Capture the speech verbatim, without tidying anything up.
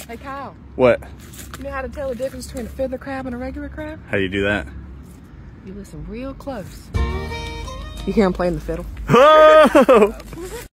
Hey, Kyle. What? You know how to tell the difference between a fiddler crab and a regular crab? How do you do that? You listen real close. You hear him playing the fiddle? Oh!